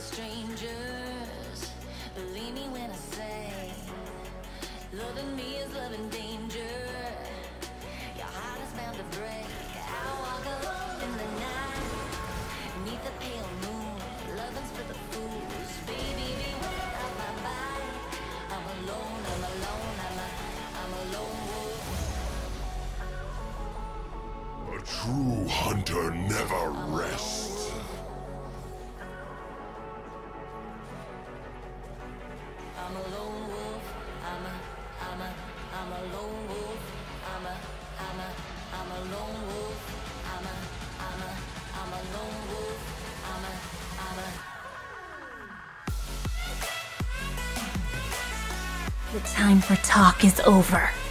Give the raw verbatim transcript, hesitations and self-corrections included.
strangers. Believe me when I say, loving me is loving danger. Your heart is bound to break. I walk alone in the night, neath the pale moon. Loving's for the fools. Baby, beware of my bite. I'm alone, I'm alone, I'm a, I'm a lone wolf. A true hunter never rests. I'm a lone wolf. I'm a, I'm a, I'm a lone wolf. I'm a, I'm a, I'm a lone wolf. I'm a, I'm a, I'm a lone wolf. I'm a, I'm a. The time for talk is over.